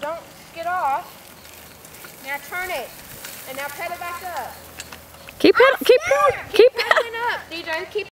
don't get off. Now turn it. And now pedal back up. Keep pedaling up, DJ, keep